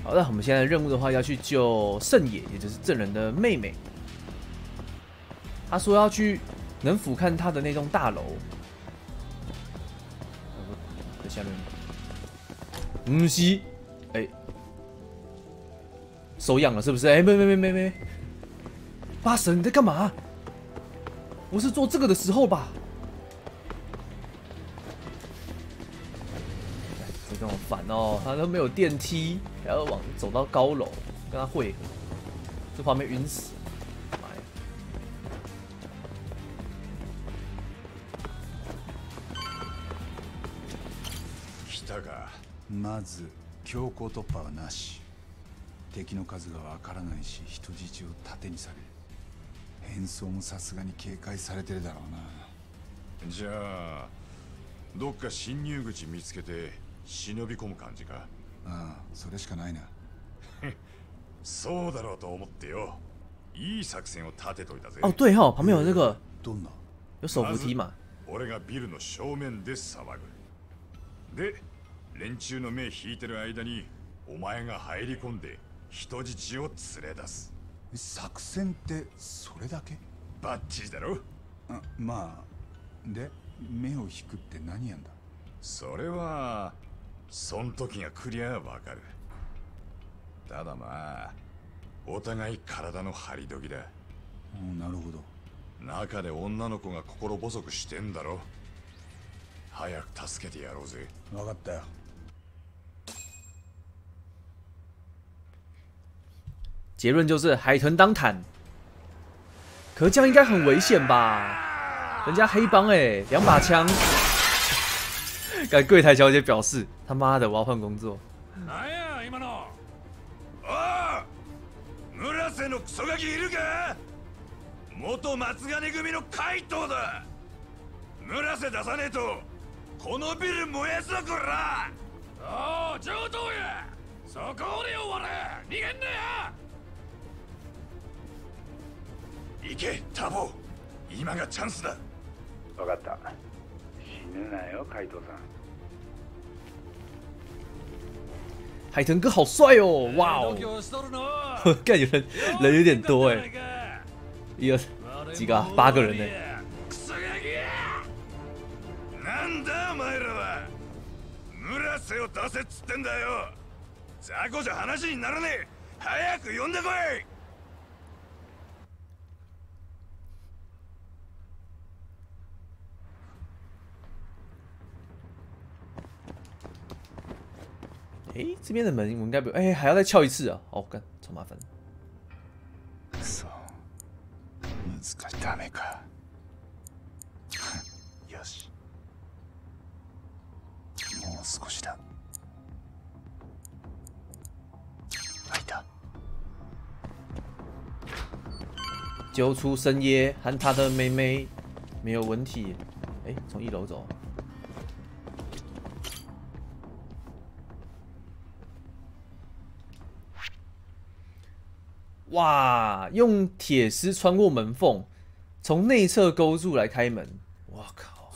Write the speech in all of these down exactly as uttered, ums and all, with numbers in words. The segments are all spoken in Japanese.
好，那我们现在的任务的话，要去救圣野，也就是证人的妹妹。他说要去能俯瞰他的那栋大楼。在下面。嗯，是，哎、欸，手痒了是不是？哎、欸，没没没没没，八神你在干嘛？不是做这个的时候吧？这跟我烦哦，他都没有电梯，还要往走到高楼跟他会合，这旁边晕死。妈呀！ 来たが、まず強行突破はなし。敵の数がわからないし、人質を盾にされる。変装もさすがに警戒されてるだろうな。 じゃあどっか侵入口見つけて忍び込む感じか。 ああ、それしかないな。 そうだろうと思ってよ。いい作戦を立てといたぜ。 哦，对哈、哦，旁边有那个どんな？ 有手扶梯嘛。 俺がビルの正面で騒ぐ。で、連中の目引いてる間にお前が入り込んで人質を連れ出す。 作戦ってそれだけ？ バッチリだろ。 あ、まあで目を引くって何やんだ？ それはそん時が来りゃわかる。ただまあお互い体の張り時だ。 うん、なるほど。 中で女の子が心細くしてんだろ。早く助けてやろうぜ。 分かったよ。 结论就是海豚当坦，可这样应该很危险吧？人家黑帮哎、欸，两把枪。该柜台小姐表示：“他妈的，我要换工作。” なんや今の。おお、村瀬のクソガキいるか？元松金組の怪盗だ。村瀬出さねえとこのビル燃やすぞこら。おお、上等や。そこで終われ。逃げんなや。行けタボ、今がチャンスだ。 分かった。死ぬなよ怪盗さん。 海豚哥好帅哦！哇哦，看有人人有点多哎，一二几个、啊？八个人呢。 なんだお前らは。村瀬を出せっつってんだよ。雑魚じゃ話にならねえ。早く呼んでこい。 哎，这边的门我应该不哎，还要再撬一次啊！哦，干，超麻烦。 そう、難しい。ダメか。よし。もう少しだ。開いた。 揪出深耶和他的妹妹，没有问题。哎，从一楼走。哇！用铁丝穿过门缝，从内侧勾住来开门。哇靠！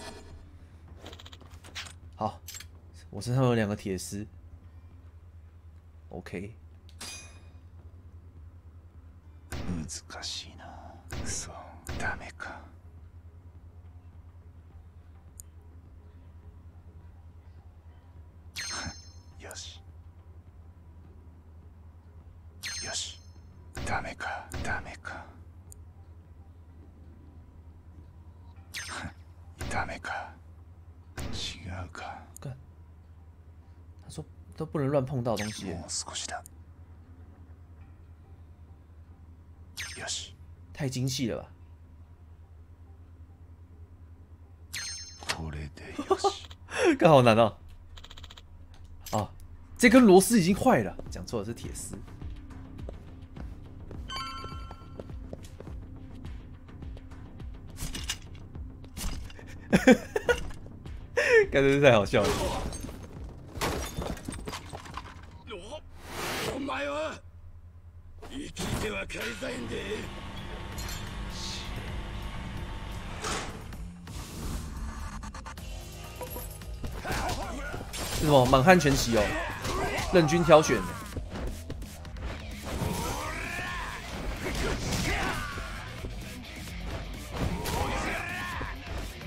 好，我身上有两个铁丝。OK。 難しいな。そう、ダメか。よし。よし。ダメか、ダメか。ダメか。違うか。 干，他说都不能乱碰到东西。 もう少しだ。よし。 太精细了吧？ これでよし。 干好难哦。啊，这根螺丝已经坏了，讲错了，是铁丝。干真是太好笑了。 お前は生きては帰りたいんで。 是什么满汉全席哦，任君挑选。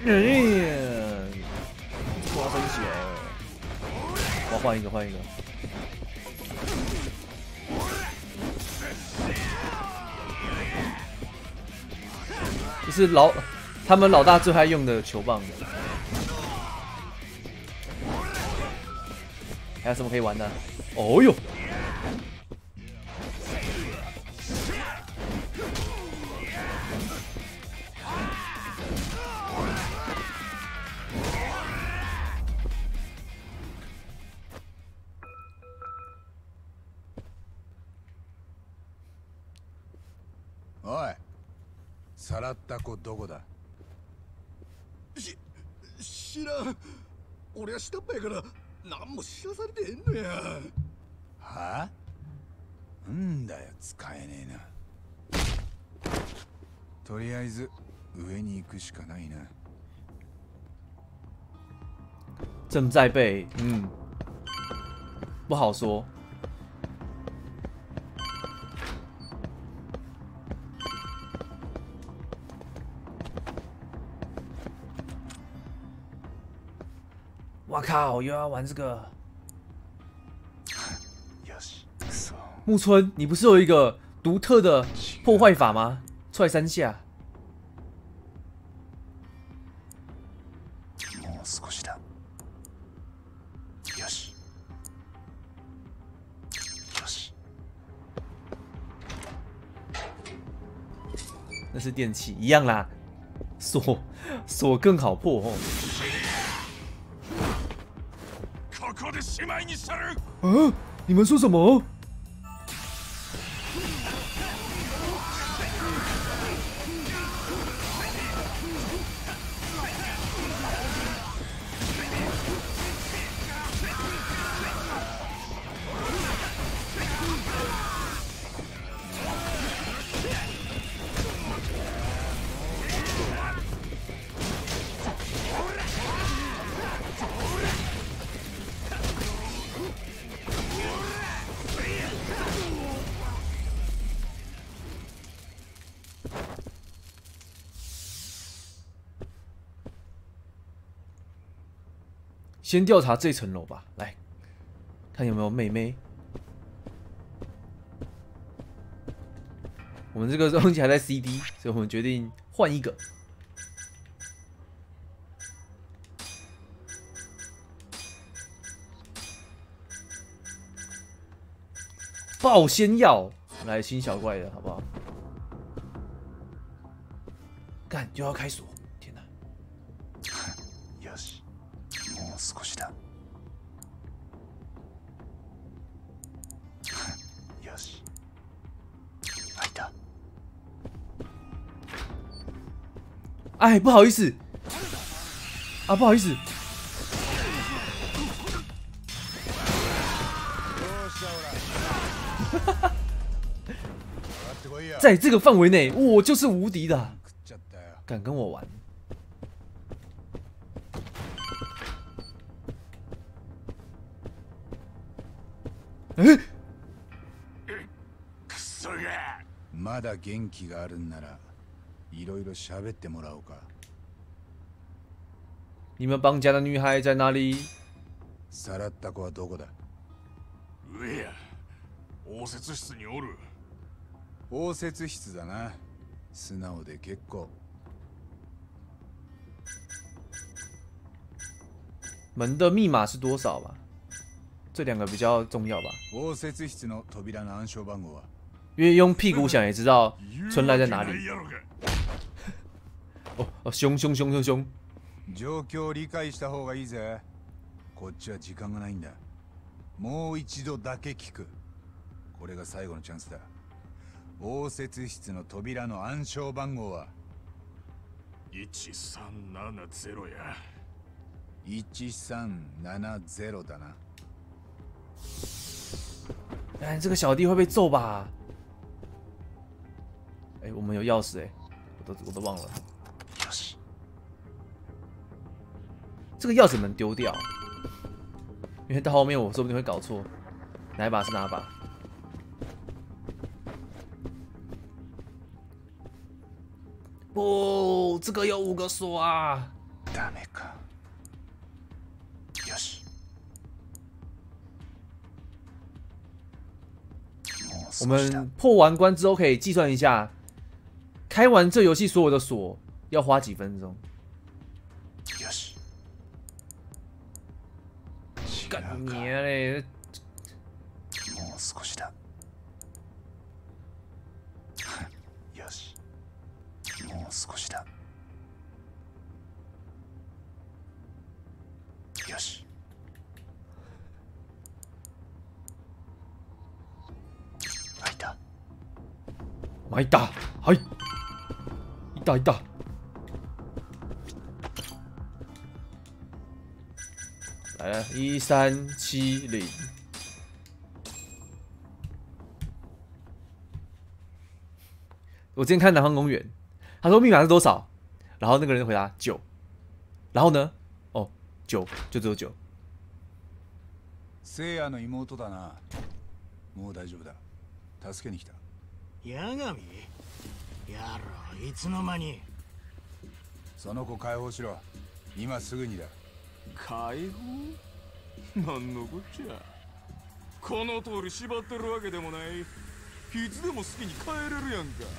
嗯，花生血，我要换一个，换一个。这是老他们老大最爱用的球棒。还有什么可以玩的？哦哟！ おい、さらった子どこだ？ し、知らん。俺は下っ端やから何も知らされてへんのや。 はあ？んだよ、使えねえな。とりあえず上に行くしかないな。 正在被，嗯，不好说。哇靠！又要玩这个。木村，你不是有一个独特的破坏法吗？踹三下。 もう少しだ。よし。よし。 那是电器，一样啦。锁锁更好破哦。 ここでしまいにしたる。 啊！你们说什么？先调查这层楼吧，来看有没有妹妹。我们这个东西还在 C D， 所以我们决定换一个。爆仙药，来新小怪的好不好？干就要开锁，天哪！ よし。もう少しだ。よし。開いた。 哎，不好意思，啊，不好意思。在这个范围内，我就是无敌的，敢跟我玩？え？ クソが。 まだ元気があるんなら、いろいろ喋ってもらおうか。 你们绑架的女孩在哪里？ さらった子はどこだ？ 上や。応接室におる。 応接室だな。素直で結構。 门的密码是多少吧？这两个比较重要吧。 応接室の扉の暗証番号は？ 因为用屁股想也知道春来在哪里。哦哦，凶凶凶凶凶！ 状況を理解した方がいいぜ。こっちは時間がないんだ。もう一度だけ聞く。これが最後のチャンスだ。応接室の扉の暗証番号はいちさんななゼロや。 いちさんななゼロだな。 哎，这个小弟会被揍吧？哎，我们有钥匙哎，我都我都忘了。这个钥匙能丢掉，因为到后面我说不定会搞错，哪一把是哪一把？不，这个有五个锁啊！ ダメか。よし。 我们破完关之后可以计算一下，开完这游戏所有的锁要花几分钟。 よし。 干你嘞！ もう少しだ。よし。もう少しだ。よし。開いた。 まいったはい。いったいった。来了，一三七零。我之前看南方公园，他说密码是多少，然后那个人回答九，然后呢，哦，九就只有九。 聖夜の妹だな。もう大丈夫だ。助けに来た。 八神？やろ、いつの間に。 その子解放しろ。今すぐにだ。 解放？なんのこっちゃ。この通り縛ってるわけでもない。いつでも好きに帰れるやんか。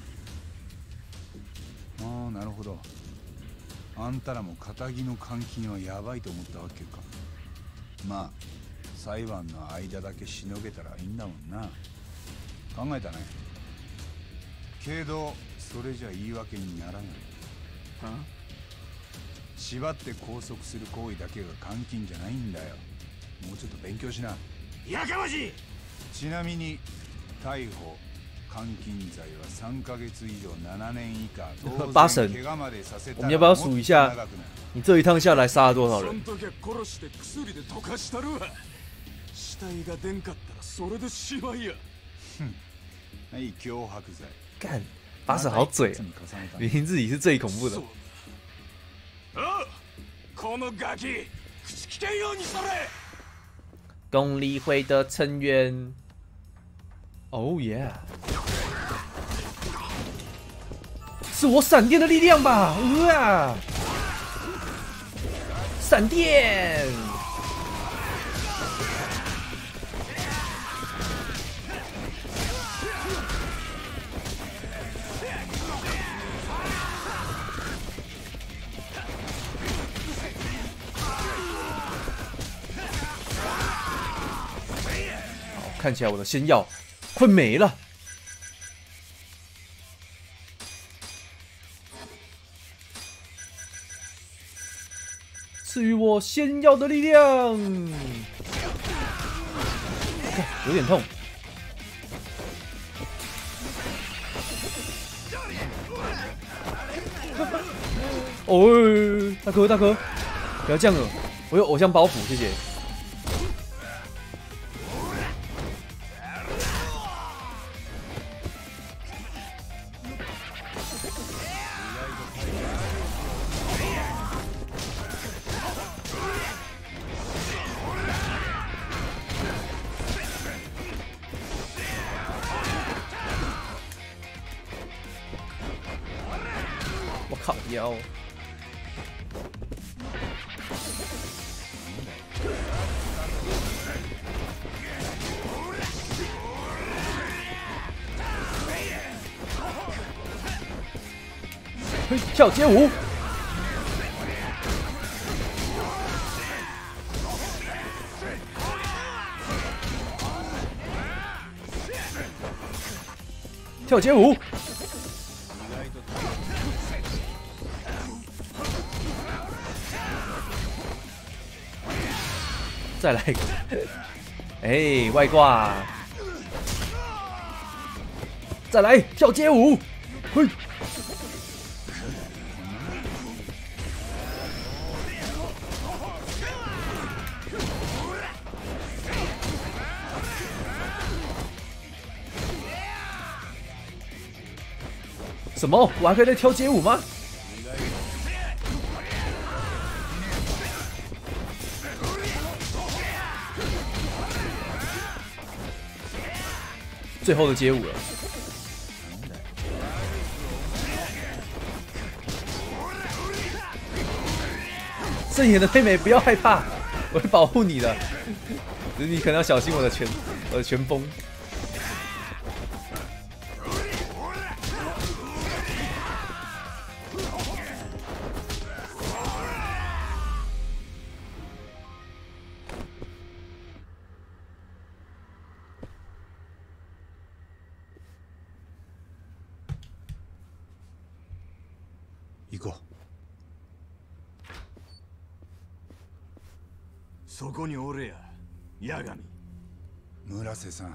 ああ、なるほど。あんたらも堅気の監禁はヤバいと思ったわけか。まあ裁判の間だけしのげたらいいんだもんな。考えたね。けどそれじゃ言い訳にならない。は？縛って拘束する行為だけが監禁じゃないんだよ。もうちょっと勉強しな。 やかましい。 ちなみに逮捕監禁罪は三ヶ月以上七年以下。 八神，我们要不要数一下？你这一趟下来杀了多少人？ そん時は殺して薬で溶かしたるわ。死体が出んかったらそれでしまいや。 哼，はい脅迫罪。 干，八神好嘴啊！明明自己是最恐怖的。 あ、このガキ、口利けんようにそれ。 公理会的成员。Oh yeah！ 是我闪电的力量吧？啊！闪电！好，看起来我的仙药快没了。赐予我仙药的力量，有点痛。哦，大哥大哥，不要这样了，我有偶像包袱，谢谢。我靠腰！嘿，跳街舞！跳街舞！再来一个，哎，外挂！再来跳街舞，嘿！什么？我还可以再跳街舞吗？最后的街舞了。 正眼的妹妹，不要害怕，我会保护你的。只是你可能要小心我的拳，我的拳风。 行こう。 そこにおれや、八神。 村瀬さん、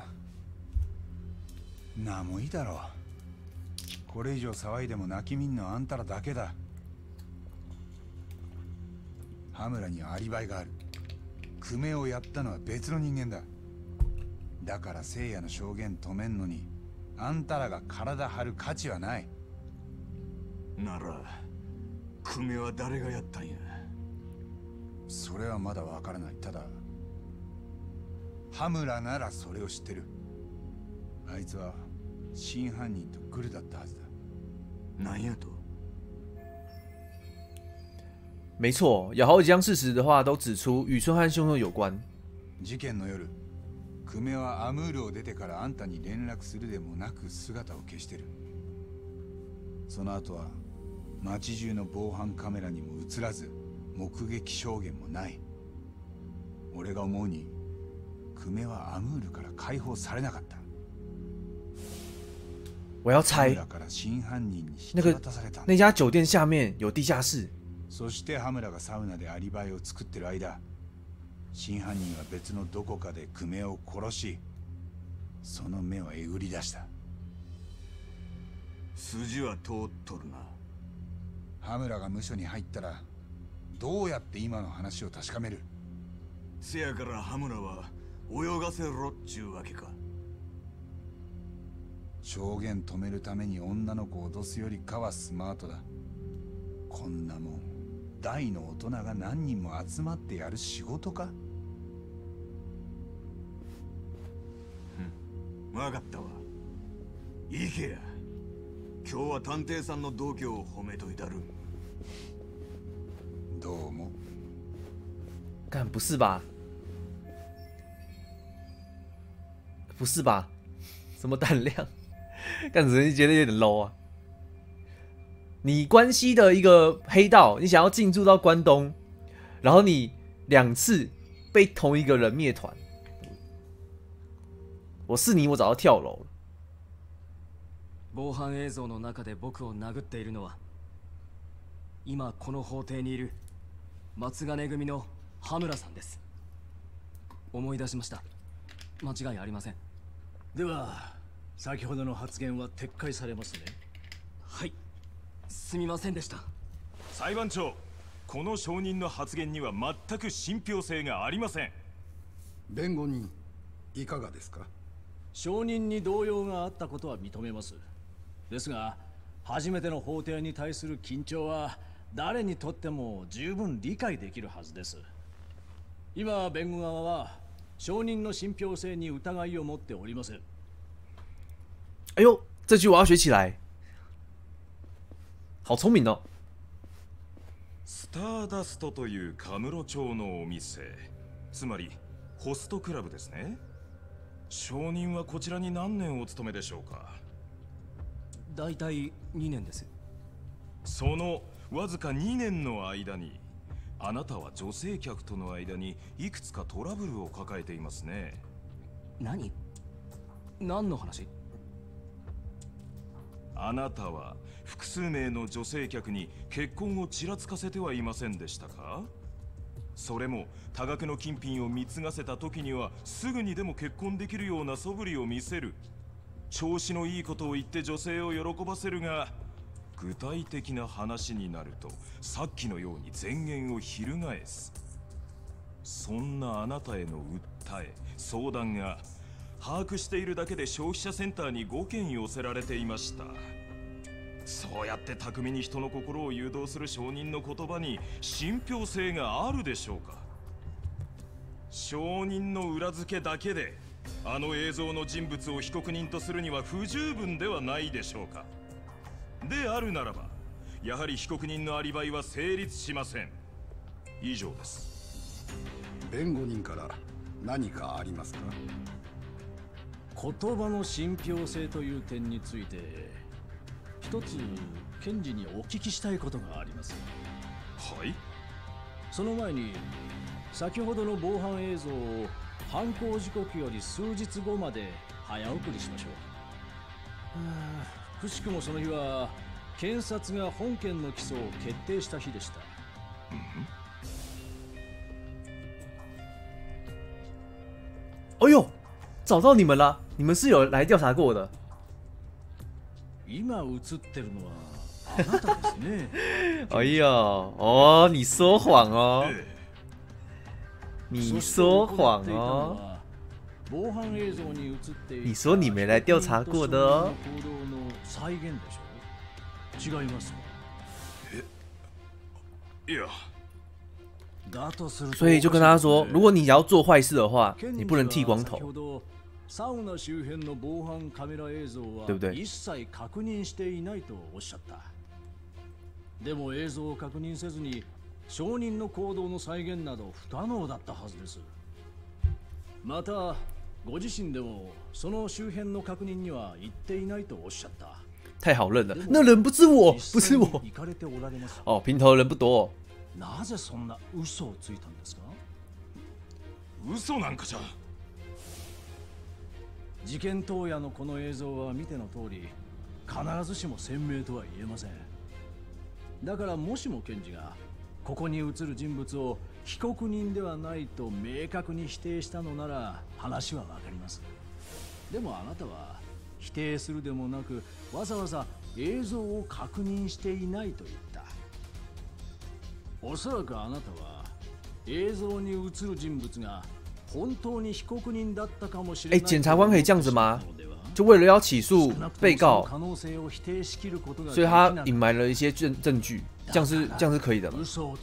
なんもいいだろう。これ以上騒いでも泣き見んのはあんたらだけだ。羽村にはアリバイがある。久米をやったのは別の人間だ。だから聖夜の証言止めんのにあんたらが体張る価値はない。 なら久米は誰がやったんや。 それはまだわからない。ただ羽村ならそれを知ってる。あいつは真犯人とグルだったはずだ。 なんやと？ 没错，有好几项事实的话都指出宇春和凶手有关。 事件の夜、久米はアムールを出てからあんたに連絡するでもなく姿を消してる。その後は街中の防犯カメラにも映らず、目撃証言もない。俺が思うに久米はアムールから解放されなかった。 我要猜，那个那家酒店下面有地下室。 そして羽村がサウナでアリバイを作ってる間、真犯人は別のどこかで久米を殺し、その目をえぐり出した。 筋は通っとるな。 羽村が無所に入ったらどうやって今の話を確かめる？ せやから羽村は泳がせろっちゅうわけか。 証言止めるために女の子を脅すよりかはスマートだ。こんなもん大の大人が何人も集まってやる仕事か？ うん、分かったわ。行けや。今日は探偵さんの度胸を褒めといたる。 どうも。 干不是吧？不是吧？什么胆量？干只是觉得有点 low 啊！你关西的一个黑道，你想要进驻到关东，然后你两次被同一个人灭团，我是你，我早就跳楼了。 防犯映像の中で僕を殴っているのは、今この法廷にいる松金組の羽村さんです。思い出しました。間違いありません。 では先ほどの発言は撤回されますね。 はい、すみませんでした。 裁判長、この証人の発言には全く信憑性がありません。 弁護人、いかがですか？ 証人に動揺があったことは認めます。ですが初めての法廷に対する緊張は誰にとっても十分理解できるはずです。今弁護側は証人の信憑性に疑いを持っておりません。 哎呦，这句我要学起来，好聪明哦！ スターダストというカムロ町のお店、つまりホストクラブですね。証人はこちらに何年お勤めでしょうか？ だいたいにねんです。 そのわずかにねんの間に、あなたは女性客との間にいくつかトラブルを抱えていますね。 何？何の話？ あなたは複数名の女性客に結婚をちらつかせてはいませんでしたか？それも多額の金品を貢がせた時にはすぐにでも結婚できるような素振りを見せる。調子のいいことを言って女性を喜ばせるが、具体的な話になるとさっきのように前言を翻す。そんなあなたへの訴え、相談が把握しているだけで消費者センターにごけん寄せられていました。そうやって巧みに人の心を誘導する証人の言葉に信憑性があるでしょうか？証人の裏付けだけであの映像の人物を被告人とするには不十分ではないでしょうか？であるならば、やはり被告人のアリバイは成立しません。 以上です。 弁護人から何かありますか？ 言葉の信憑性という点について一つ検事にお聞きしたいことがあります。 はい。 その前に先ほどの防犯映像を犯行時刻より数日後まで早送りしましょう。くしくもその日は検察が本件の起訴を決定した日でした。 哎呦，找到你们了！你们是有来调查过的。 今映ってるのはあなたですね。 哎呦，哦，你说谎哦，你说谎哦。 防犯映像に映っている。 你说你没来调查过的哦。 行動の再現でしょ？違いますか？ いや。 所以就跟他说，如果你要做坏事的话，你不能剃光头， サウナ周辺の防犯カメラ映像は一切確認していないとおっしゃった。でも映像を確認せずに証人の行動の再現など不可能だったはずです。またご自身でもその周辺の確認には行っていないとおっしゃった。 太好认了，那人不是我，不是我。哦，平头人不多。 なぜそんな嘘をついたんですか？ 嘘なんかじゃ。 事件当夜のこの映像は見ての通り必ずしも鮮明とは言えません。だからもしも検事がここに映る人物を被告人ではないと明確に否定したのなら話はわかります。でもあなたは否定するでもなくわざわざ映像を確認していないと言った。おそらくあなたは映像に映る人物が本当に被告人だったかもしれない。 哎，检察官可以这样子吗？就为了要起诉被告，所以他隐瞒了一些证证据，这样是这样是可以的吗？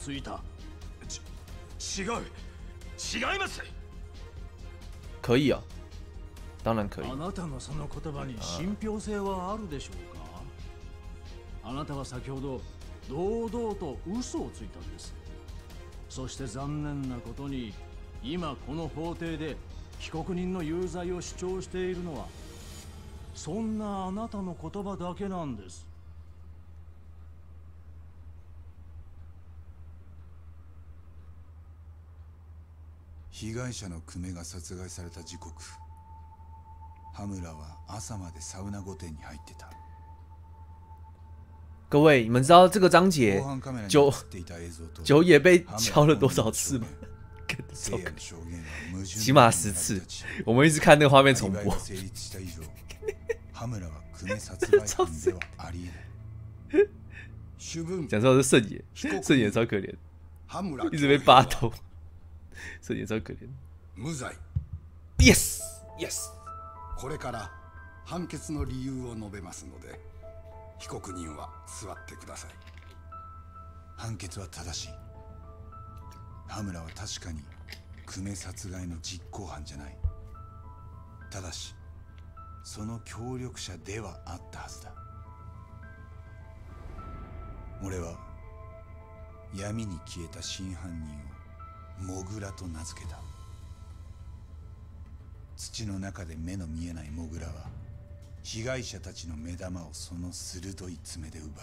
違う、違います。 可以啊，当然可以。 あなたのその言葉に信憑性はあるでしょうか？あなたは先ほど堂々と嘘をついたんです。そして残念なことに今この法廷で被告人の有罪を主張しているのはそんなあなたの言葉だけなんです。 被害者の久米が殺害された時刻、羽村は朝までサウナ御殿に入ってた。 各位，你们知道这个章节九九也被敲了多少次吗？起码十次，我们一直看那个画面重播。讲说是圣野，圣野超可怜，一直被扒头，圣野超可怜。Yes, yes。 これから判決の理由を述べますので。被告人は座ってください。 判決は正しい。羽村は確かに久米殺害の実行犯じゃない。ただしその協力者ではあったはずだ。俺は闇に消えた真犯人をモグラと名付けた。土の中で目の見えないモグラは被害者たちの目玉をその鋭い爪で奪う。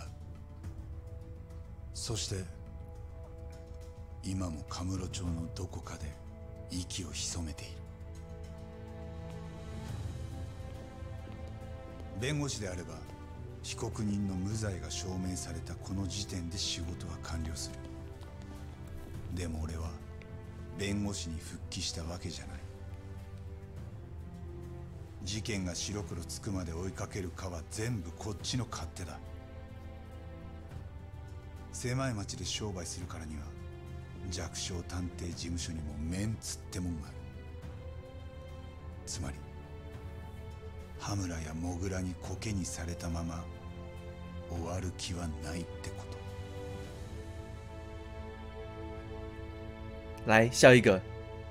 そして今もカムロ町のどこかで息を潜めている。弁護士であれば被告人の無罪が証明されたこの時点で仕事は完了する。でも俺は弁護士に復帰したわけじゃない。事件が白黒つくまで追いかけるかは全部こっちの勝手だ。狭い町で商売するからには弱小探偵事務所にもメンツってもんがある。つまり羽村やモグラにコケにされたまま終わる気はないってこと。 来笑一个。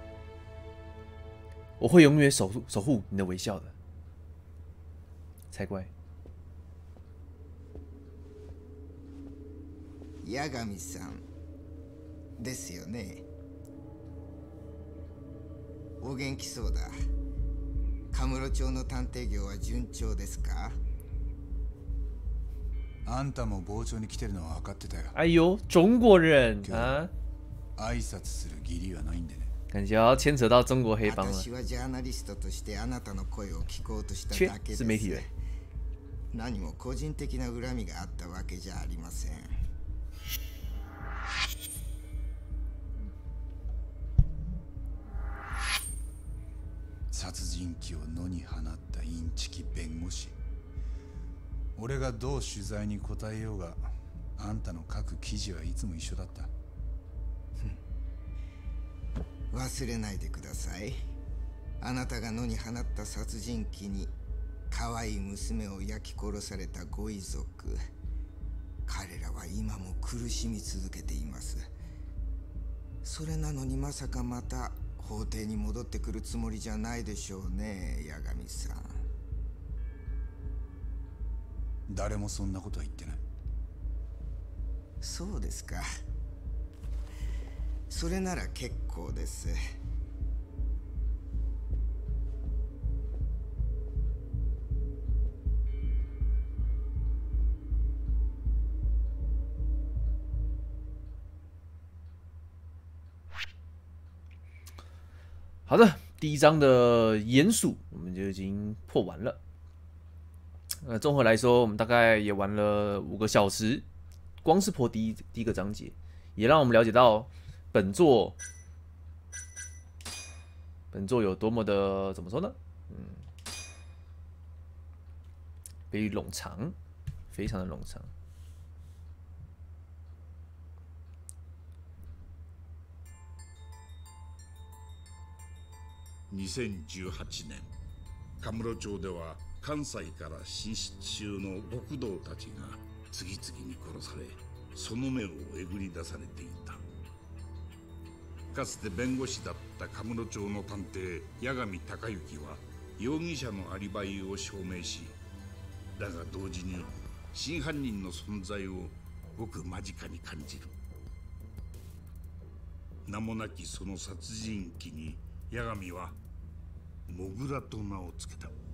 我会永远守护守护你的微笑的，才怪。 八神さん、 ですよね。お元気そうだ。カムロ町の探偵業は順調ですか？ あんたも傍聴に来てるのは分かってたよ。 哎呦，中国人啊！ 挨拶する義理はないんでね。 感觉要牵扯到中国黑帮了。 私はジャーナリストとしてあなたの声を聞こうとしただけです。 是媒体人。 何も個人的な恨みがあったわけじゃありません。 殺人鬼を野に放ったインチキ弁護士。俺がどう取材に答えようが、あんたの書く記事はいつも一緒だった。 忘れないでください。あなたが野に放った殺人鬼に可愛い娘を焼き殺されたご遺族、彼らは今も苦しみ続けています。それなのにまさかまた法廷に戻ってくるつもりじゃないでしょうね、八神さん。 誰もそんなことは言ってない。 そうですか。それなら結構です。 好的，第一章的鼹鼠我们就已经破完了。呃，综合来说，我们大概也玩了五个小时，光是破第一第一个章节，也让我们了解到本作本作有多么的怎么说呢？嗯，被冗长，非常的冗长。 にせんじゅうはちねん、カムロ町では関西から進出中の極道たちが次々に殺され、その目をえぐり出されていた。かつて弁護士だったカムロ町の探偵八神隆之は容疑者のアリバイを証明し、だが同時に真犯人の存在をごく間近に感じる。名もなきその殺人鬼に八神はモグラと名を付けた。